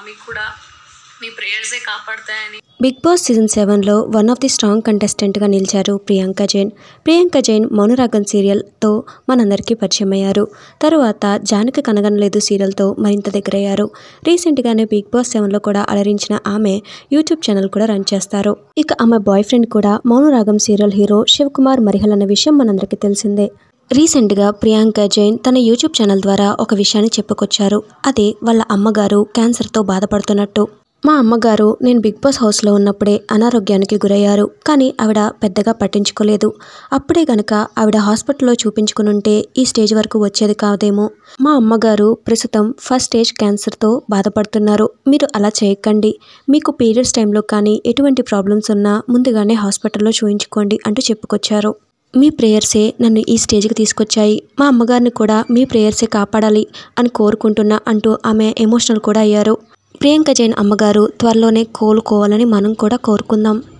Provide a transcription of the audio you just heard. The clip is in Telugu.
మీకు కూడా మీ ప్రేయర్సే కాపాడతాయని. బిగ్ బాస్ సీజన్ 7లో వన్ ఆఫ్ ది స్ట్రాంగ్ కంటెస్టెంట్గా నిలిచారు ప్రియాంక జైన్. ప్రియాంక జైన్ మౌనరాగం సీరియల్తో మనందరికీ పరిచయం అయ్యారు. తరువాత జానకి కనగనలేదు సీరియల్తో మరింత దగ్గరయ్యారు. రీసెంట్గానే బిగ్ బాస్ 7లో కూడా అలరించిన ఆమె యూట్యూబ్ ఛానల్ కూడా రన్ చేస్తారు. ఇక ఆమె బాయ్ ఫ్రెండ్ కూడా మౌనరాగం సీరియల్ హీరో శివకుమార్ మరిహల్ అన్న విషయం మనందరికీ తెలిసిందే. రీసెంట్గా ప్రియాంక జైన్ తన యూట్యూబ్ ఛానల్ ద్వారా ఒక విషయాన్ని చెప్పుకొచ్చారు. అదే వాళ్ళ అమ్మగారు క్యాన్సర్తో బాధపడుతున్నట్టు. మా అమ్మగారు నేను బిగ్ బాస్ హౌస్లో ఉన్నప్పుడే అనారోగ్యానికి గురయ్యారు. కానీ ఆవిడ పెద్దగా పట్టించుకోలేదు. అప్పుడే గనక ఆవిడ హాస్పిటల్లో చూపించుకునుంటే ఈ స్టేజ్ వరకు వచ్చేది కాదేమో. మా అమ్మగారు ప్రస్తుతం ఫస్ట్ స్టేజ్ క్యాన్సర్తో బాధపడుతున్నారు. మీరు అలా చేయకండి. మీకు పీరియడ్స్ టైంలో కానీ ఎటువంటి ప్రాబ్లమ్స్ ఉన్నా ముందుగానే హాస్పిటల్లో చూయించుకోండి అంటూ చెప్పుకొచ్చారు. మీ ప్రేయర్సే నన్ను ఈ స్టేజ్కి తీసుకొచ్చాయి. మా అమ్మగారిని కూడా మీ ప్రేయర్సే కాపాడాలి అని కోరుకుంటున్నా అంటూ ఆమె ఎమోషనల్ కూడా అయ్యారు. ప్రియాంక జైన్ అమ్మగారు త్వరలోనే కోలుకోవాలని మనం కూడా కోరుకుందాం.